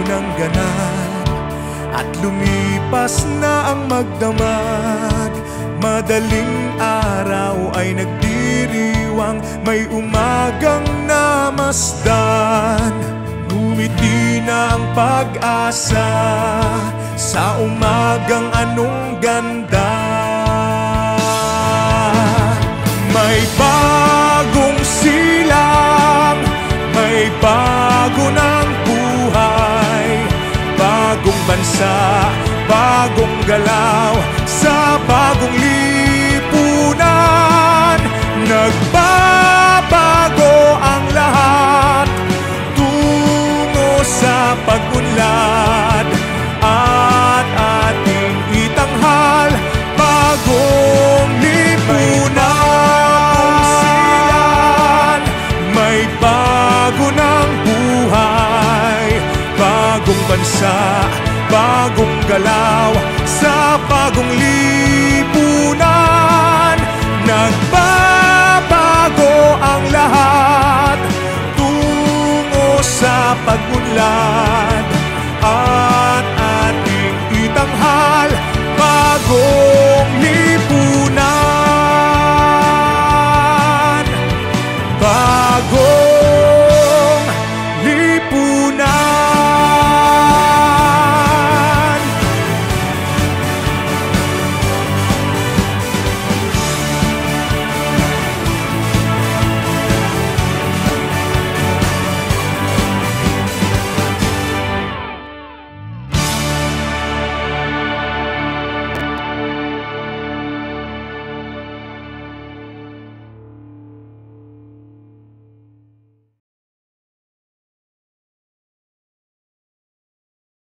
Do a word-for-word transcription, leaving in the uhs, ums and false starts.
ng ganap at lumipas na ang magdamag. Madaling araw ay nagdiriwang, may umagang namasdan. Ngumiti na ang pag-asa sa umagang anong ganda. May bagong silang, may bago ng buhay, bagong bansa, bagong galaw sa bagong lipunan. Nagbabago ang lahat tungo sa pag-unlad at ating itanghal bagong lipunan. May bago ng buhay, bagong bansa, bagong galaw sa bagong lipunan.